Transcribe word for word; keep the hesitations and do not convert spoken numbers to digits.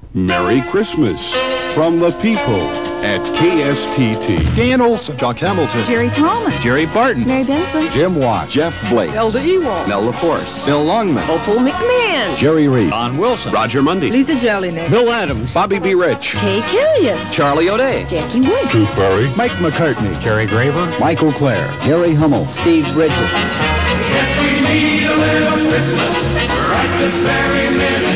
Merry Christmas from the people at K S T T. Dan Olson, Jock Hamilton, Jerry Tallman, Jerry Barton, Mary Benson, Jim Watt, Jeff Blake, Elda Ewald, Mel LaForce, Bill Longman, Opal McMahon, Jerry Reed, Don Wilson, Roger Mundy, Lisa Jelinek, Bill Adams, Bobby B. Rich, Kay Curious, Charlie O'Day, Jackie Wood, Drew Ferry, Mike McCartney, Jerry Graver, Michael Clare, Gary Hummel, Steve Bridges. Yes, we need a little Christmas right this very minute.